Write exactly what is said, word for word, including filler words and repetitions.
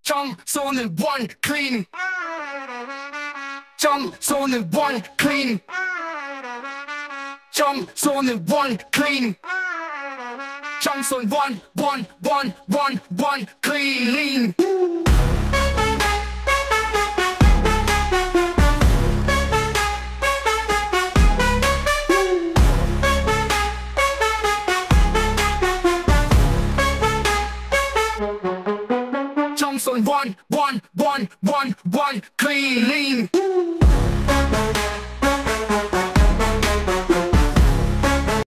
청소는 one clean. 청소는 one clean. 청소는 one clean. 청소는 one one one one one clean. 청소는 one one one one one clean.